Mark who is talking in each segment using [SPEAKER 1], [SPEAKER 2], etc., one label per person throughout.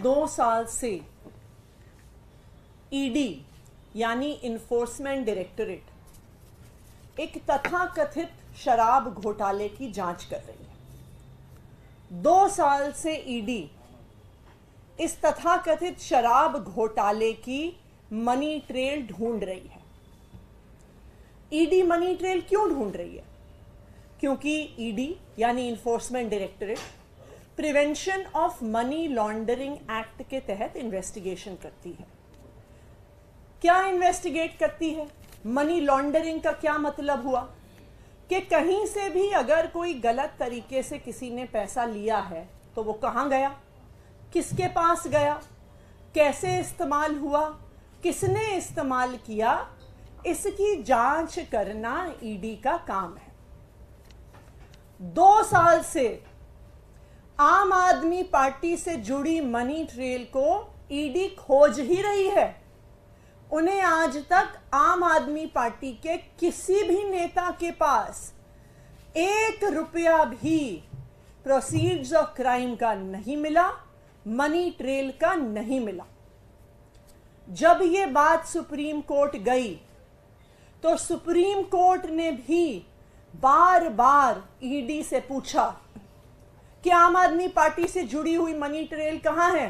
[SPEAKER 1] 2 साल से ईडी यानी इन्फोर्समेंट डायरेक्टरेट एक तथाकथित शराब घोटाले की जांच कर रही है। 2 साल से ईडी इस तथाकथित शराब घोटाले की मनी ट्रेल ढूंढ रही है। ईडी मनी ट्रेल क्यों ढूंढ रही है? क्योंकि ईडी यानी enforcement directorate prevention of money laundering act के तहत इन्वेस्टिगेशन करती है। क्या इन्वेस्टिगेट करती है? मनी लॉन्ड्रिंग का क्या मतलब हुआ कि कहीं से भी अगर कोई गलत तरीके से किसी ने पैसा लिया है तो वो कहाँ गया, किसके पास गया, कैसे इस्तेमाल हुआ, किसने इस्तेमाल किया, इसकी जांच करना ईडी का काम है। 2 साल से आम आदमी पार्टी से जुड़ी मनी ट्रेल को ईडी खोज ही रही है। उन्हें आज तक आम आदमी पार्टी के किसी भी नेता के पास 1 रुपया भी प्रोसीड्स ऑफ क्राइम का नहीं मिला, मनी ट्रेल का नहीं मिला। जब ये बात सुप्रीम कोर्ट गई तो सुप्रीम कोर्ट ने भी बार बार ईडी से पूछा कि आम आदमी पार्टी से जुड़ी हुई मनी ट्रेल कहां है,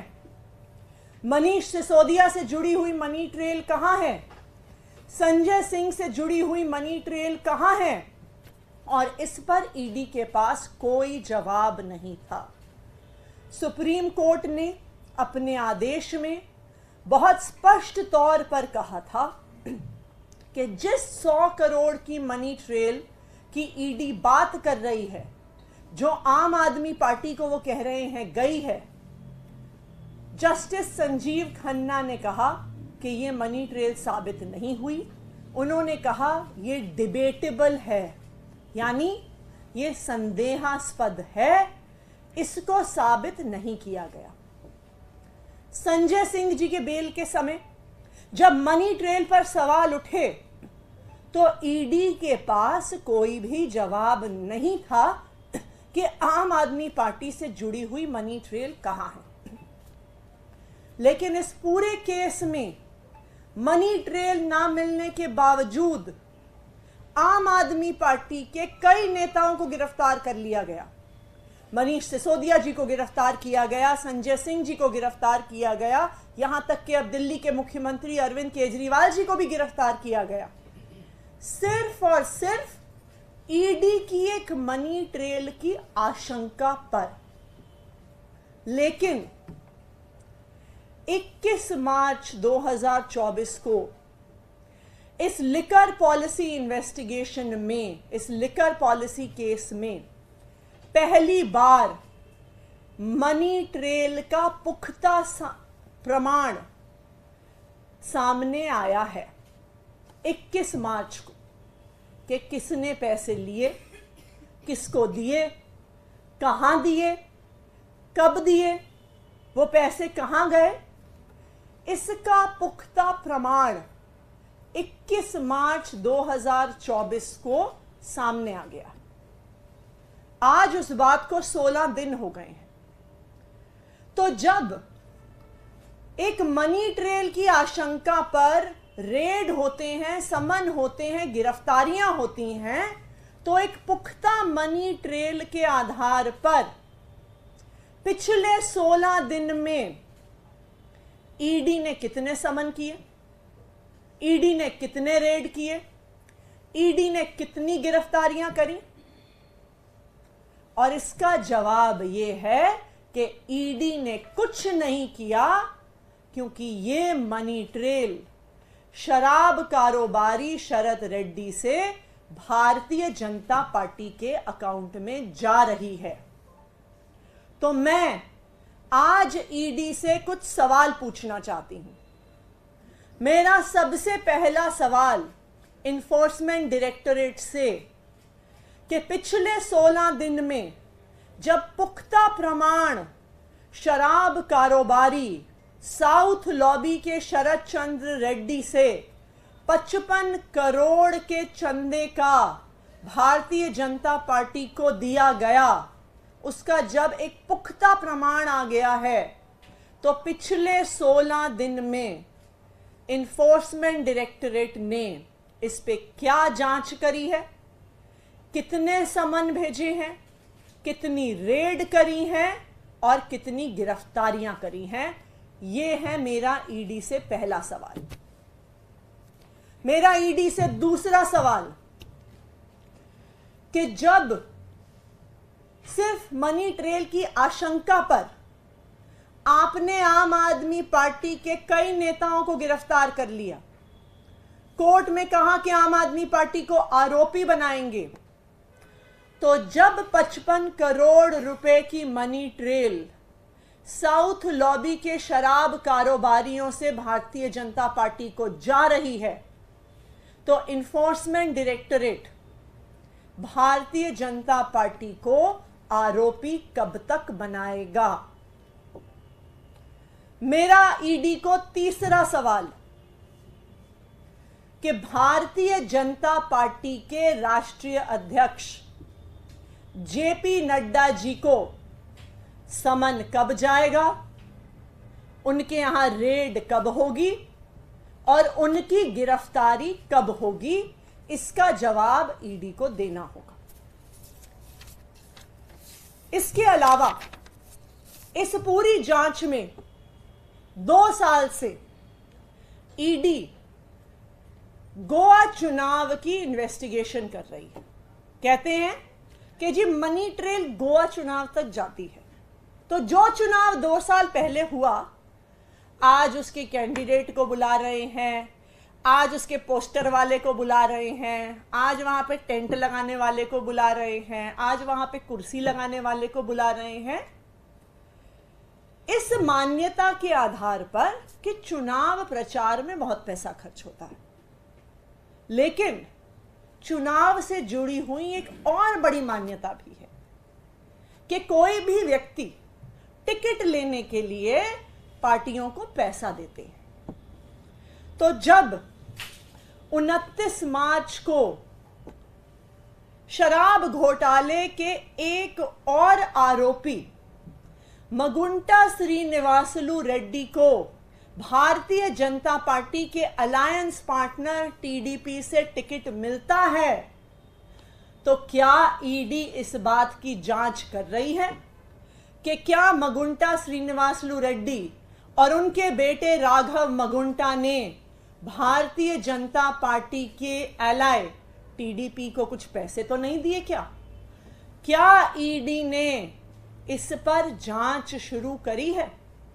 [SPEAKER 1] मनीष सिसोदिया से जुड़ी हुई मनी ट्रेल कहां है, संजय सिंह से जुड़ी हुई मनी ट्रेल कहां है, और इस पर ईडी के पास कोई जवाब नहीं था। सुप्रीम कोर्ट ने अपने आदेश में बहुत स्पष्ट तौर पर कहा था कि जिस 100 करोड़ की मनी ट्रेल की ईडी बात कर रही है, जो आम आदमी पार्टी को वो कह रहे हैं गई है, जस्टिस संजीव खन्ना ने कहा कि ये मनी ट्रेल साबित नहीं हुई। उन्होंने कहा ये डिबेटेबल है, यानी ये संदेहास्पद है, इसको साबित नहीं किया गया। संजय सिंह जी के बेल के समय जब मनी ट्रेल पर सवाल उठे तो ईडी के पास कोई भी जवाब नहीं था कि आम आदमी पार्टी से जुड़ी हुई मनी ट्रेल कहां है। लेकिन इस पूरे केस में मनी ट्रेल ना मिलने के बावजूद आम आदमी पार्टी के कई नेताओं को गिरफ्तार कर लिया गया। मनीष सिसोदिया जी को गिरफ्तार किया गया, संजय सिंह जी को गिरफ्तार किया गया, यहां तक कि अब दिल्ली के मुख्यमंत्री अरविंद केजरीवाल जी को भी गिरफ्तार किया गया, सिर्फ और सिर्फ ईडी की एक मनी ट्रेल की आशंका पर। लेकिन 21 मार्च 2024 को इस लिकर पॉलिसी इन्वेस्टिगेशन में, इस लिकर पॉलिसी केस में पहली बार मनी ट्रेल का पुख्ता प्रमाण सामने आया है 21 मार्च को कि किसने पैसे लिए, किसको दिए, कहां दिए, कब दिए, वो पैसे कहां गए, इसका पुख्ता प्रमाण 21 मार्च 2024 को सामने आ गया। आज उस बात को 16 दिन हो गए हैं। तो जब एक मनी ट्रेल की आशंका पर रेड होते हैं, समन होते हैं, गिरफ्तारियां होती हैं, तो एक पुख्ता मनी ट्रेल के आधार पर पिछले 16 दिन में ईडी ने कितने समन किए, ईडी ने कितने रेड किए, ईडी ने कितनी गिरफ्तारियां करी? और इसका जवाब यह है कि ईडी ने कुछ नहीं किया, क्योंकि ये मनी ट्रेल शराब कारोबारी शरद रेड्डी से भारतीय जनता पार्टी के अकाउंट में जा रही है। तो मैं आज ईडी से कुछ सवाल पूछना चाहती हूं। मेरा सबसे पहला सवाल इन्फोर्समेंट डायरेक्टरेट से कि पिछले 16 दिन में जब पुख्ता प्रमाण शराब कारोबारी साउथ लॉबी के शरद चंद्र रेड्डी से 55 करोड़ के चंदे का भारतीय जनता पार्टी को दिया गया, उसका जब एक पुख्ता प्रमाण आ गया है, तो पिछले 16 दिन में इन्फोर्समेंट डायरेक्टरेट ने इस पे क्या जांच करी है, कितने समन भेजे हैं, कितनी रेड करी हैं और कितनी गिरफ्तारियां करी हैं। यह है मेरा ईडी से पहला सवाल। मेरा ईडी से दूसरा सवाल कि जब सिर्फ मनी ट्रेल की आशंका पर आपने आम आदमी पार्टी के कई नेताओं को गिरफ्तार कर लिया, कोर्ट में कहा कि आम आदमी पार्टी को आरोपी बनाएंगे, तो जब 55 करोड़ रुपए की मनी ट्रेल साउथ लॉबी के शराब कारोबारियों से भारतीय जनता पार्टी को जा रही है, तो इन्फोर्समेंट डायरेक्टरेट भारतीय जनता पार्टी को आरोपी कब तक बनाएगा। मेरा ईडी को तीसरा सवाल कि भारतीय जनता पार्टी के राष्ट्रीय अध्यक्ष जेपी नड्डा जी को समन कब जाएगा, उनके यहां रेड कब होगी और उनकी गिरफ्तारी कब होगी, इसका जवाब ईडी को देना होगा। इसके अलावा इस पूरी जांच में 2 साल से ईडी गोवा चुनाव की इन्वेस्टिगेशन कर रही है। कहते हैं कि जी मनी ट्रेल गोवा चुनाव तक जाती है, तो जो चुनाव 2 साल पहले हुआ, आज उसके कैंडिडेट को बुला रहे हैं, आज उसके पोस्टर वाले को बुला रहे हैं, आज वहां पे टेंट लगाने वाले को बुला रहे हैं, आज वहां पे कुर्सी लगाने वाले को बुला रहे हैं, इस मान्यता के आधार पर कि चुनाव प्रचार में बहुत पैसा खर्च होता है। लेकिन चुनाव से जुड़ी हुई एक और बड़ी मान्यता भी है कि कोई भी व्यक्ति टिकट लेने के लिए पार्टियों को पैसा देते हैं। तो जब 29 मार्च को शराब घोटाले के एक और आरोपी मगुंटा श्रीनिवासलू रेड्डी को भारतीय जनता पार्टी के अलायंस पार्टनर टीडीपी से टिकट मिलता है, तो क्या ईडी इस बात की जांच कर रही है कि क्या मगुंटा श्रीनिवासलू रेड्डी और उनके बेटे राघव मगुंटा ने भारतीय जनता पार्टी के एलाय टीडीपी को कुछ पैसे तो नहीं दिए? क्या ईडी ने इस पर जांच शुरू करी है?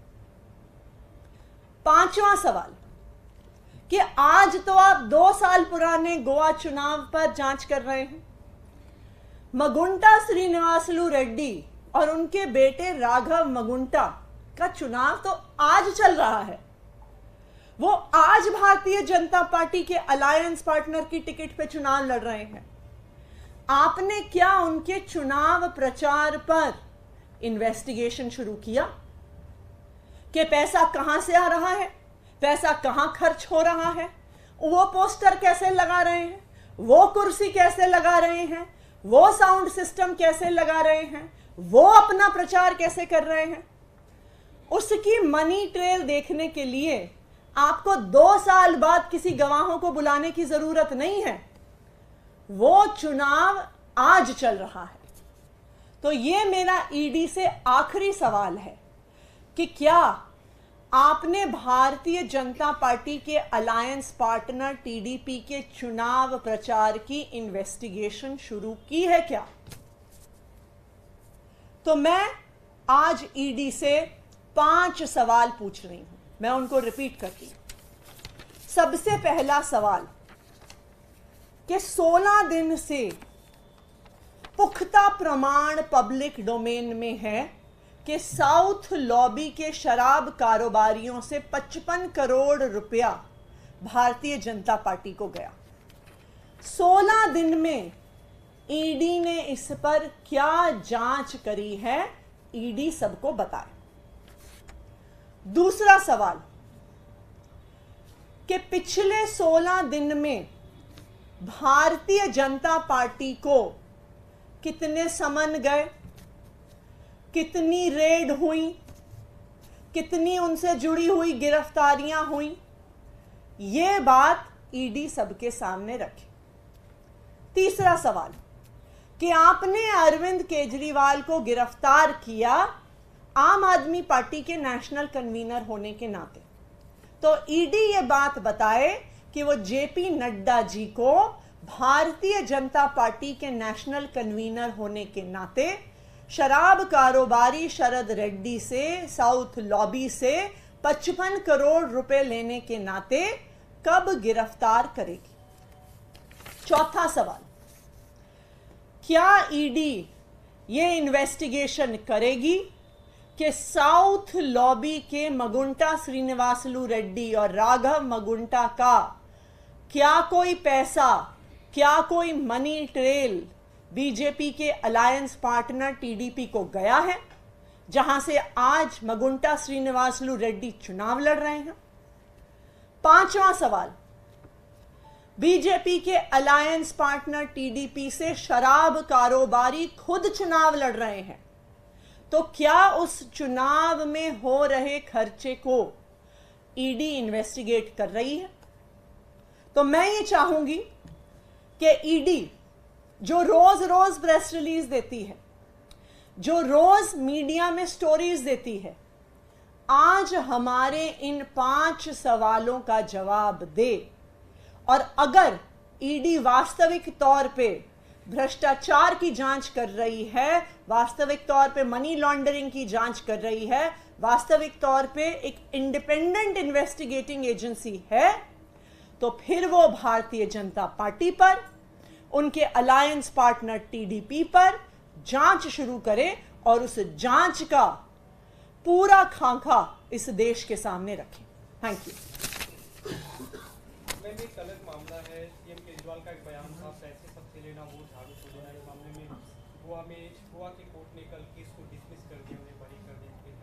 [SPEAKER 1] 5वां सवाल कि आज तो आप 2 साल पुराने गोवा चुनाव पर जांच कर रहे हैं। मगुंटा श्रीनिवासलू रेड्डी और उनके बेटे राघव मगुंटा का चुनाव तो आज चल रहा है। वो आज भारतीय जनता पार्टी के अलायंस पार्टनर की टिकट पे चुनाव लड़ रहे हैं। आपने क्या उनके चुनाव प्रचार पर इन्वेस्टिगेशन शुरू किया कि पैसा कहां से आ रहा है, पैसा कहां खर्च हो रहा है, वो पोस्टर कैसे लगा रहे हैं, वो कुर्सी कैसे लगा रहे हैं, वो साउंड सिस्टम कैसे लगा रहे हैं, वो अपना प्रचार कैसे कर रहे हैं? उसकी मनी ट्रेल देखने के लिए आपको 2 साल बाद किसी गवाहों को बुलाने की जरूरत नहीं है। वो चुनाव आज चल रहा है। तो ये मेरा ईडी से आखिरी सवाल है कि क्या आपने भारतीय जनता पार्टी के अलायंस पार्टनर टीडीपी के चुनाव प्रचार की इन्वेस्टिगेशन शुरू की है क्या? तो मैं आज ईडी से 5 सवाल पूछ रही हूं, मैं उनको रिपीट करती हूं। सबसे पहला सवाल कि 16 दिन से पुख्ता प्रमाण पब्लिक डोमेन में है कि साउथ लॉबी के शराब कारोबारियों से 55 करोड़ रुपया भारतीय जनता पार्टी को गया। 16 दिन में ईडी ने इस पर क्या जांच करी है, ईडी सबको बताए। दूसरा सवाल कि पिछले 16 दिन में भारतीय जनता पार्टी को कितने समन गए, कितनी रेड हुई, कितनी उनसे जुड़ी हुई गिरफ्तारियां हुई, ये बात ईडी सबके सामने रखे। तीसरा सवाल कि आपने अरविंद केजरीवाल को गिरफ्तार किया आम आदमी पार्टी के नेशनल कन्वीनर होने के नाते, तो ईडी ये बात बताए कि वो जेपी नड्डा जी को भारतीय जनता पार्टी के नेशनल कन्वीनर होने के नाते शराब कारोबारी शरद रेड्डी से साउथ लॉबी से 55 करोड़ रुपए लेने के नाते कब गिरफ्तार करेगी। चौथा सवाल, क्या ईडी ये इन्वेस्टिगेशन करेगी कि साउथ लॉबी के मगुंटा श्रीनिवासलू रेड्डी और राघव मगुंटा का क्या कोई पैसा, क्या कोई मनी ट्रेल बीजेपी के अलायंस पार्टनर टीडीपी को गया है, जहां से आज मगुंटा श्रीनिवासलू रेड्डी चुनाव लड़ रहे हैं। पांचवा सवाल, बीजेपी के अलायंस पार्टनर टीडीपी से शराब कारोबारी खुद चुनाव लड़ रहे हैं, तो क्या उस चुनाव में हो रहे खर्चे को ईडी इन्वेस्टिगेट कर रही है। तो मैं ये चाहूंगी कि ईडी जो रोज रोज प्रेस रिलीज देती है, जो रोज मीडिया में स्टोरीज देती है, आज हमारे इन 5 सवालों का जवाब दे। और अगर ईडी वास्तविक तौर पे भ्रष्टाचार की जांच कर रही है, वास्तविक तौर पे मनी लॉन्ड्रिंग की जांच कर रही है, वास्तविक तौर पे एक इंडिपेंडेंट इन्वेस्टिगेटिंग एजेंसी है, तो फिर वो भारतीय जनता पार्टी पर, उनके अलायंस पार्टनर टीडीपी पर जांच शुरू करे और उस जांच का पूरा खाका इस देश के सामने रखे। Thank you.
[SPEAKER 2] में एक अलग मामला है, सीएम केजरीवाल का एक बयान था, पैसे सबसे लेना वो झाड़ू को देना। इस मामले में गोवा के कोर्ट ने कल केस को डिसमिस कर दिया, उन्हें बरी कर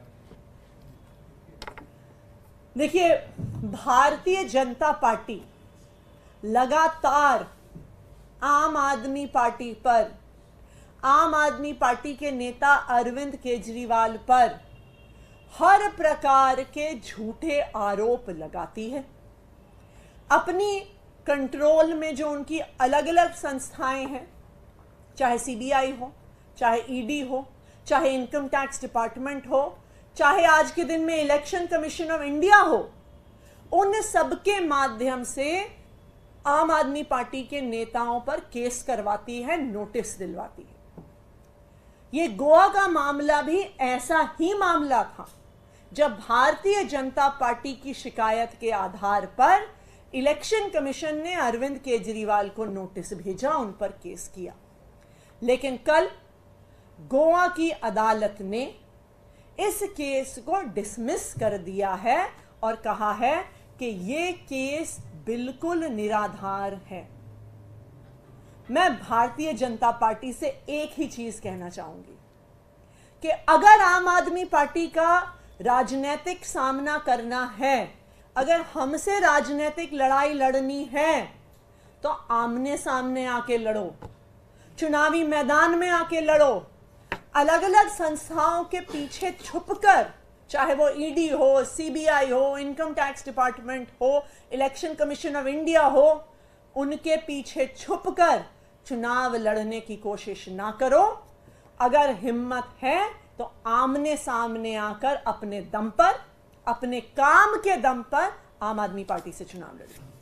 [SPEAKER 2] दिया।
[SPEAKER 1] देखिए, भारतीय जनता पार्टी लगातार आम आदमी पार्टी पर, आम आदमी पार्टी के नेता अरविंद केजरीवाल पर हर प्रकार के झूठे आरोप लगाती है। अपनी कंट्रोल में जो उनकी अलग अलग संस्थाएं हैं, चाहे सीबीआई हो, चाहे ईडी हो, चाहे इनकम टैक्स डिपार्टमेंट हो, चाहे आज के दिन में इलेक्शन कमीशन ऑफ इंडिया हो, उन सबके माध्यम से आम आदमी पार्टी के नेताओं पर केस करवाती है, नोटिस दिलवाती है। ये गोवा का मामला भी ऐसा ही मामला था, जब भारतीय जनता पार्टी की शिकायत के आधार पर इलेक्शन कमीशन ने अरविंद केजरीवाल को नोटिस भेजा, उन पर केस किया। लेकिन कल गोवा की अदालत ने इस केस को डिसमिस कर दिया है और कहा है कि ये केस बिल्कुल निराधार है। मैं भारतीय जनता पार्टी से एक ही चीज कहना चाहूंगी कि अगर आम आदमी पार्टी का राजनीतिक सामना करना है, अगर हमसे राजनीतिक लड़ाई लड़नी है, तो आमने सामने आके लड़ो, चुनावी मैदान में आके लड़ो। अलग अलग संस्थाओं के पीछे छुपकर, चाहे वो ईडी हो, सीबीआई हो, इनकम टैक्स डिपार्टमेंट हो, इलेक्शन कमीशन ऑफ इंडिया हो, उनके पीछे छुपकर चुनाव लड़ने की कोशिश ना करो। अगर हिम्मत है तो आमने सामने आकर अपने दम पर, अपने काम के दम पर आम आदमी पार्टी से चुनाव लड़ो।